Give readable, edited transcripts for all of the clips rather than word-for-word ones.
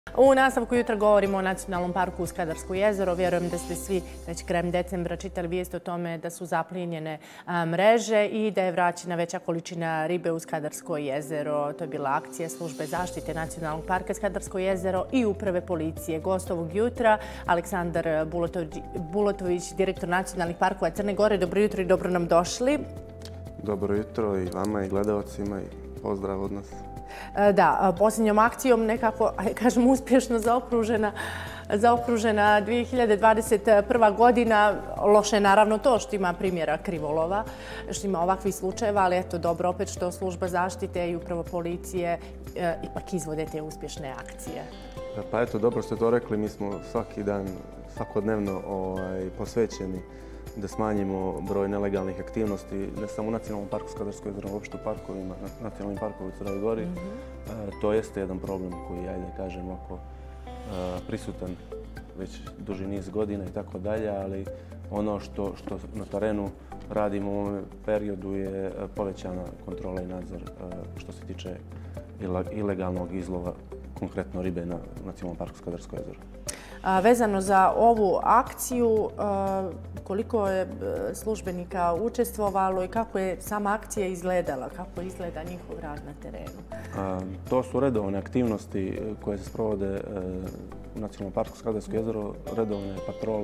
U nastavku jutra govorimo o Nacionalnom parku Skadarsko jezero. Vjerujem da ste svi već krajem decembra čitali vijest o tome da su zaplinjene mreže i da je vraćena veća količina ribe u Skadarsko jezero. To je bila akcija Službe zaštite Nacionalnog parka Skadarsko jezero i Uprave policije. Gost ovog jutra Aleksandar Bulatović, direktor Nacionalnih parkova Crne Gore. Dobro jutro i dobro nam došli. Dobro jutro i vama i gledalcima i pozdrav od nas. Da, posljednjom akcijom nekako, kažem, uspješno zaokružena 2021. godina. Loše je naravno to što ima primjera krivolova, što ima ovakvih slučajeva, ali eto dobro opet što Služba zaštite i Uprava policije ipak izvode te uspješne akcije. Pa eto, dobro ste to rekli, mi smo svaki dan, svakodnevno posvećeni da smanjimo broj nelegalnih aktivnosti, ne samo u Nacionalnom parku Skadarsko jezero, nego uopšte u parkovima, nacionalnim parkovima u Crnoj Gori. To jeste jedan problem koji, ajde kažem, prisutan već duži niz godina i tako dalje, ali ono što na terenu radimo u ovom periodu je povećana kontrola i nadzor što se tiče ilegalnog izlova, konkretno ribe na Nacionalnom parku Skadarsko jezero. Vezano za ovu akciju, koliko je službenika učestvovalo i kako je sama akcija izgledala, kako izgleda njihov rad na terenu? To su redovne aktivnosti koje se sprovode u Nacionalnom parku Skadarsko jezero, redovne patrole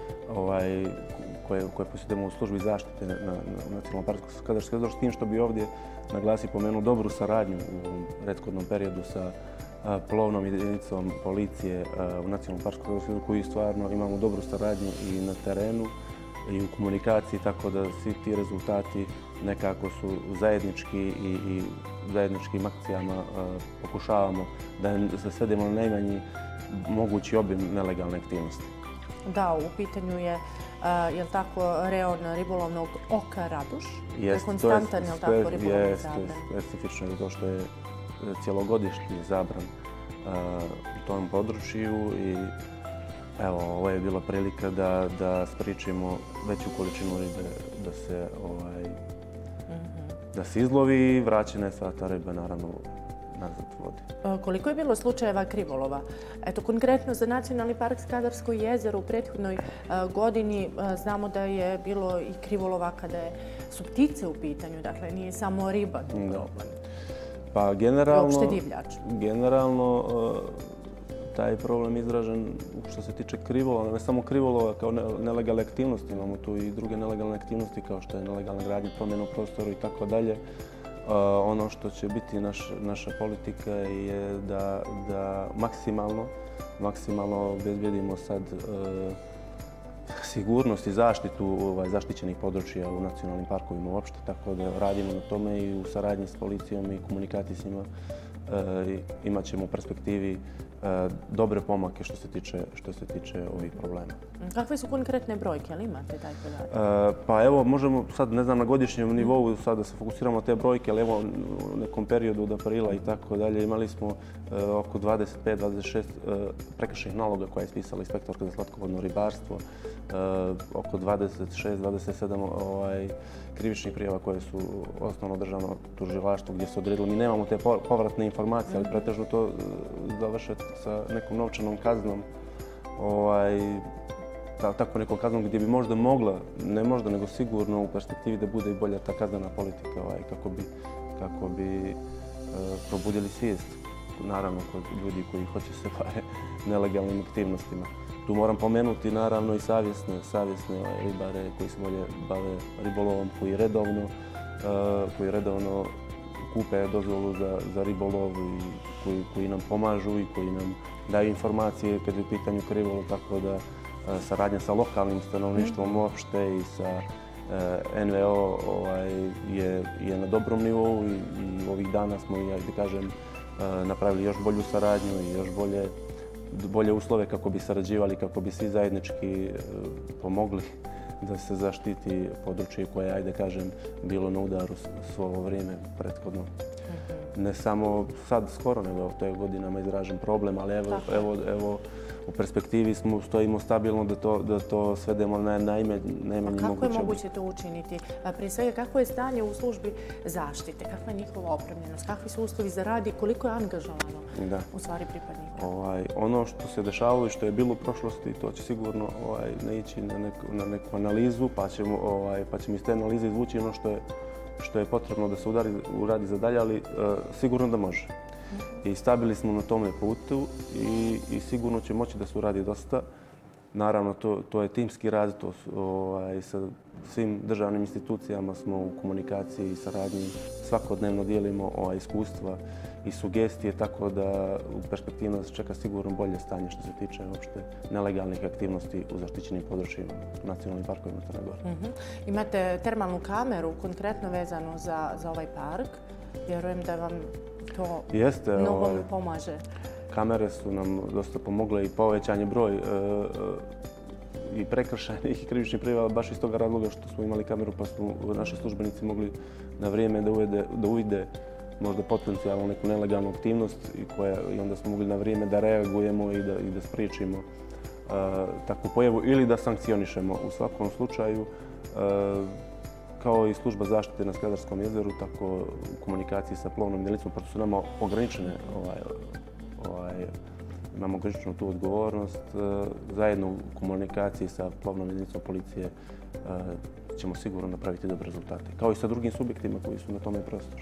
koje posjedujemo u službi zaštite na Nacionalnom parku Skadarsko jezero, s tim što bi ovdje naglasi pomenuo dobru saradnju u ovom prethodnom periodu sa plovnom jedinicom policije u Nacionalnom parku Skadarsko jezero, koji stvarno imamo dobru saradnju i na terenu i u komunikaciji, tako da svi ti rezultati nekako su zajednički i zajedničkim akcijama pokušavamo da svedemo na najmanji mogući obim nelegalne aktivnosti. Da, u pitanju je li tako reon ribolovnog oka Raduš? Jeste, konstantan, je li tako, ribolovni zabran? Specifično zato što je cjelogodišnji zabran u tom području i evo, ovo je bila prilika da spričimo veću količinu ribe da se izlovi i vraćena je sva ta riba naravno nazad u vodi. Koliko je bilo slučajeva krivolova? Eto, konkretno za Nacionalni park Skadarsko jezero u prethodnoj godini znamo da je bilo i krivolova kada su ptice u pitanju, dakle nije samo riba problem. Pa generalno taj problem izražen što se tiče krivolova, ne samo krivolova kao nelegalne aktivnosti, imamo tu i druge nelegalne aktivnosti kao što je nelegalna gradnja, promjena u prostoru i tako dalje. Ono što će biti naša politika je da maksimalno obezbedimo sad sigurnost i zaštitu zaštićenih područja u nacionalnim parkovima uopšte, tako da radimo na tome i u saradnji s policijom i komunikaciji s njima imat ćemo u perspektivi dobre pomake što se tiče ovih problema. Kakve su konkretne brojke, ali imate taj podatak? Pa evo, možemo sad, ne znam, na godišnjem nivou sad da se fokusiramo na te brojke, ali evo u nekom periodu od aprila i tako dalje imali smo oko 25-26 prekršajnih naloga koje je ispisala inspektorka za slatkovodno ribarstvo, oko 26-27 krivičnih prijava koje su osnovno državno tužilaštvo gdje se odredilo. Mi nemamo te povratne informacije, ali pretežno to završe sa nekom novčanom kaznom, tako nekom kaznom gdje bi možda mogla, ne možda, nego sigurno u perspektivi da bude i bolja ta kaznena politika kako bi probudili svijest, naravno, kod ljudi koji hoće se bave nelegalnim aktivnostima. Tu moram pomenuti naravno i savjesne ribare koji se bolje bave ribolovom, koji redovno kupe dozvolu za ribolov i koji nam pomažu i koji nam daju informacije kad je u pitanju krivolov, tako da saradnja sa lokalnim stanovništvom uopšte i sa NVO je na dobrom nivou i ovih dana smo, da kažem, napravili još bolju saradnju i još bolje uslove kako bi sarađivali, kako bi svi zajednički pomogli da se zaštiti područje koje je, ajde kažem, bilo na udaru svo ovo vrijeme prethodno. Ne samo sad skoro, nego to je godinama izražen problem, ali evo u perspektivi stojimo stabilno da to svedemo na najmanji moguće. Kako je moguće to učiniti? Prije svega, kako je stanje u službi zaštite? Kakva je njihova opremljenost? Kakvi su uslovi za rad i koliko je angažovano u stvari pripadnika? Ono što se dešavalo i što je bilo u prošlosti, to će sigurno naići na neku analizu, pa ćemo iz te analize izvući ono što je potrebno da se uradi za dalje, ali sigurno da može. I stabili smo na tome putu i sigurno će moći da se uradi dosta. Naravno, to je timski rad, sa svim državnim institucijama smo u komunikaciji i saradnji. Svakodnevno dijelimo iskustva i sugestije, tako da u perspektivi nas čeka sigurno bolje stanje što se tiče uopšte nelegalnih aktivnosti u zaštićenim područjima u nacionalnim parkovima Crne Gore. Imate termalnu kameru konkretno vezanu za ovaj park. Vjerujem da vam to mnogo pomaže. Kamere su nam dosta pomogle i povećanje broj i prekršajnih i krivičnih prijava baš iz toga razloga što smo imali kameru pa su naši službenici mogli na vrijeme da uvide možda potencijalno neku nelegalnu aktivnost i onda smo mogli na vrijeme da reagujemo i da spriječimo takvu pojavu ili da sankcionišemo. U svakom slučaju, kao i služba zaštite na Skadarskom jezeru, tako u komunikaciji sa plovnom jedinicom, pošto su nama ograničene, imamo ograničenu tu odgovornost, zajedno u komunikaciji sa plovnom jedinicom policije ćemo sigurno napraviti dobre rezultate, kao i sa drugim subjektima koji su na tome prostoru.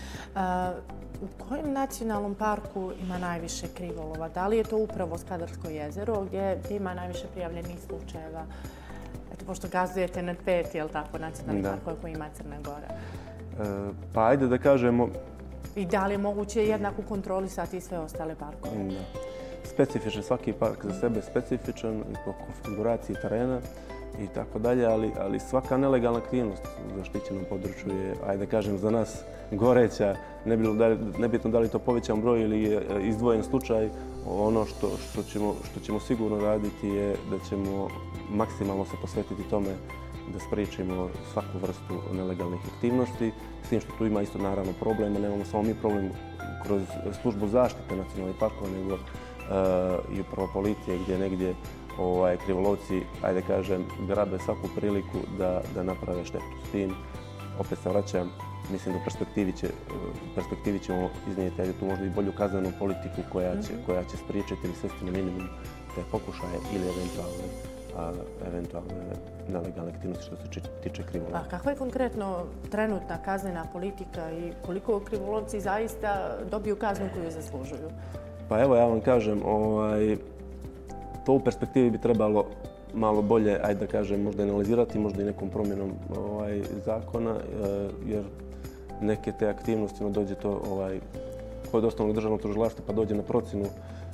U kojem nacionalnom parku ima najviše krivolova? Da li je to upravo Skadarsko jezero gdje ima najviše prijavljenih slučajeva? Eto, pošto gazdujete nad 5, je li tako, nacionalnih parkova koji ima Crna Gora? Pa ajde da kažemo... I da li je moguće jednako kontrolisati sve ostale parkove? Da. Specifičan, svaki park za sebe specifičan i po konfiguraciji terena i tako dalje, ali svaka nelegalna aktivnost u zaštićenom području je, ajde kažem, za nas goreća, nebitno da li to povećan broj ili je izdvojen slučaj. Ono što ćemo sigurno raditi je da ćemo maksimalno se posvetiti tome da spriječimo svaku vrstu nelegalnih aktivnosti, s tim što tu ima isto naravno problema. Nemamo samo mi problem kroz službu zaštite nacionalnih parkova, nego i upravo policije gdje negdje krivolovci, ajde kažem, grabe svaku priliku da naprave štetu. S tim, opet se vraćam, mislim da u perspektivi ćemo iznijeti tu možda i bolju kaznenu politiku koja će spriječiti ili svesti na minimum te pokušaje ili eventualne nelegalne aktivnosti što se tiče krivolova. A kakva je konkretno trenutna kaznena politika i koliko krivolovci zaista dobiju kaznu koju zaslužuju? Pa evo, ja vam kažem, to u perspektivi bi trebalo malo bolje, ajde da kažem, možda analizirati, možda i nekom promjenom zakona, jer neke te aktivnosti, dođe to kod osnovnog državnog tužilaštva pa dođe na procjenu,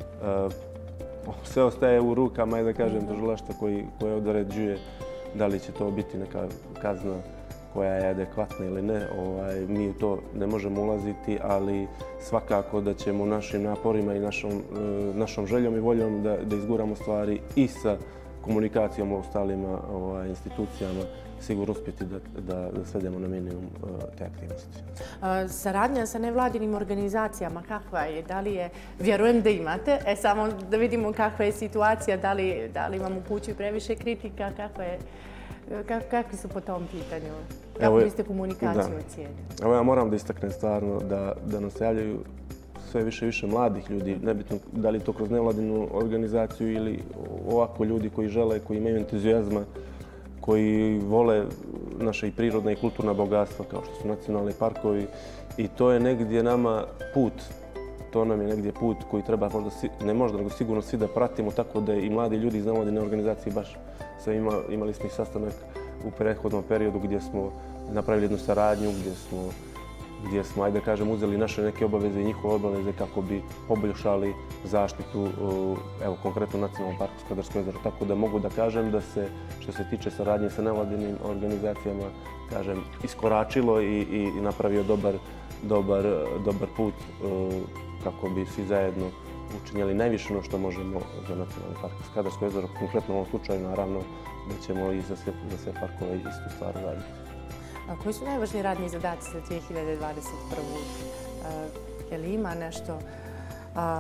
sve ostaje u rukama, ajde da kažem, tužilaštva koje određuje da li će to biti neka kazna koja je adekvatna ili ne. Mi u to ne možemo ulaziti, ali svakako da ćemo našim naporima i našom željom i voljom da izguramo stvari i sa komunikacijom u ostalima institucijama sigurno uspjeti da svedemo na minimum te aktivnosti. Saradnja sa nevladinim organizacijama, kakva je? Da li je, vjerujem da imate, samo da vidimo kakva je situacija, da li vam upućuju previše kritika, kakvi su po tom pitanju? Kako biste komunikaciju ocijenili? Evo, ja moram da istaknem stvarno da nam se javljaju sve više i više mladih ljudi, nebitno da li to kroz nevladinu organizaciju ili ovako ljudi koji žele, koji imaju entuzijazma, koji vole naše i prirodna i kulturna bogatstva kao što su nacionalni parkovi, i to je negdje nama put. To nam je negdje put koji treba ne možda, nego sigurno svi da pratimo, tako da i mladi ljudi iz nevladine organizacije baš imali smo i sastanak u prethodnom periodu gdje smo napravili jednu saradnju, gdje smo, ajde da kažem, uzeli naše neke obaveze i njihove obaveze kako bi poboljšali zaštitu, evo, konkretno Nacionalnom parku Skadarsko jezero. Tako da mogu da kažem da se, što se tiče saradnje sa nevladinim organizacijama, kažem, iskoračilo i napravio dobar put kako bi svi zajedno učinjeli najviše ono što možemo za Nacionalni park Skadarsko jezero. Konkretno u ovom slučaju, naravno, da ćemo i za sve parkove istu stvar raditi. Koji su najvažniji radni zadaci za 2021. Je li ima nešto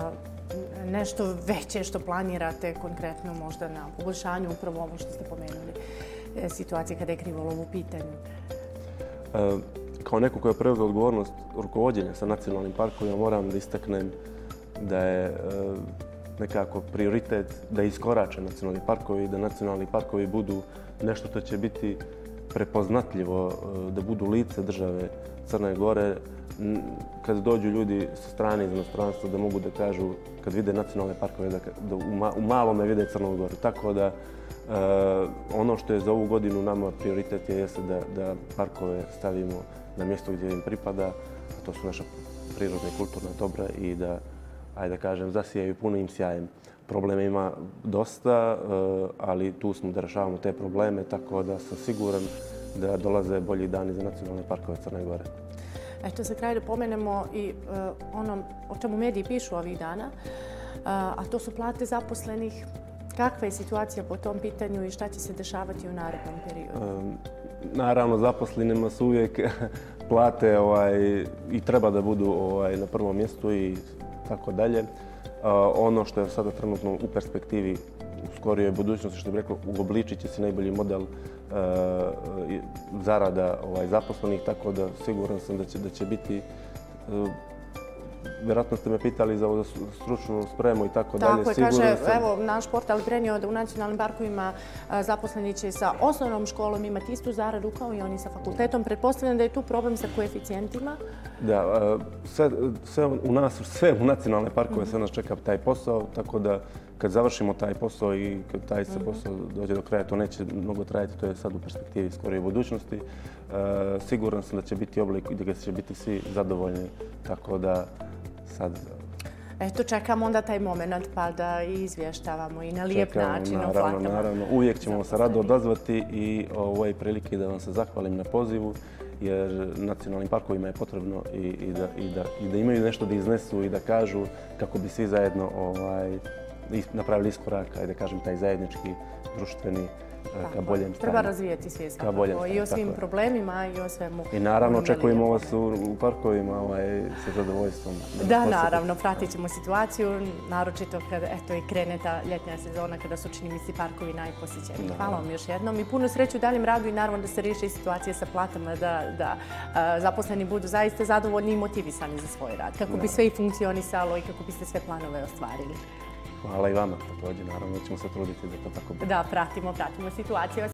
nešto veće što planirate konkretno možda na poboljšanju upravo ovo što ste pomenuli, situacije kada je krivolov u pitanju? Kao neko ko je preuzeo odgovornost rukovođenja sa nacionalnim parkovima, moram da istaknem da je nekako prioritet da iskorače nacionalni parkovi i da nacionalni parkovi budu nešto što će biti prepoznatljivo, da budu lice države Crne Gore. Kad dođu ljudi sa strane iz inostranstva da mogu da kažu, kad vide nacionalne parkove, da u malome vide Crnu Goru. Tako da ono što je za ovu godinu nama prioritet jeste da parkove stavimo na mjesto gdje im pripada, a to su naša prirodna i kulturna dobra i da, ajde da kažem, zasijaju punim sjajem. Problema ima dosta, ali tu smo da rešavamo te probleme, tako da sam siguran da dolaze bolji dani za nacionalne parkove Crne Gore. Eto, za kraj da pomenemo i ono o čemu mediji pišu ovih dana, a to su plate zaposlenih. Kakva je situacija po tom pitanju i šta će se dešavati u narednom periodu? Naravno, zaposlenima su uvijek plate i treba da budu na prvom mjestu i tako dalje. Ono što je sada trenutno u perspektivi u skorijoj budućnosti, što bih rekao, uobličit će se najbolji model zarada zaposlenih, tako da siguran sam da će biti. Vjerojatno ste me pitali za stručnu spremu i tako dalje. Tako je, kaže, evo, naš portal je prenio da u nacionalnim parkovima zaposleni će sa osnovnom školom imati istu zaradu kao i oni sa fakultetom. Pretpostavljam da je tu problem sa koeficijentima. Da, sve u nacionalne parkove sve nas čeka taj posao, tako da kad završimo taj posao i kad taj se posao dođe do kraja, to neće mnogo trajati, to je sad u perspektivi skorije budućnosti. Siguran sam da će biti oblik i da će biti svi zadovoljni, tako da sad... Eto, čekamo onda taj moment pa da izvještavamo i na lijep način o platama. Naravno. Uvijek ćemo se rado odazvati i ovo je prilike da vam se zahvalim na pozivu, jer nacionalnim parkovima je potrebno i da imaju nešto da iznesu i da kažu kako bi svi zajedno napravili iskorak, da kažem, taj zajednički, društveni, ka boljem stanju. Treba razvijeti svijest i o svim problemima i o svemu. I naravno očekujemo vas u parkovima sa zadovoljstvom. Da, naravno, pratit ćemo situaciju, naročito kada i krene ta ljetnja sezona, kada su, čini mi se, parkovi najposjećeniji. Hvala vam još jednom i puno sreću u daljem radu i naravno da se riješi situacija sa platama, da zaposleni budu zaista zadovoljni i motivisani za svoj rad, kako bi sve i funkcionisalo i kako biste sve planove ostvarili. Hvala i vama također, naravno da ćemo se truditi da to tako bude. Da, pratimo situaciju.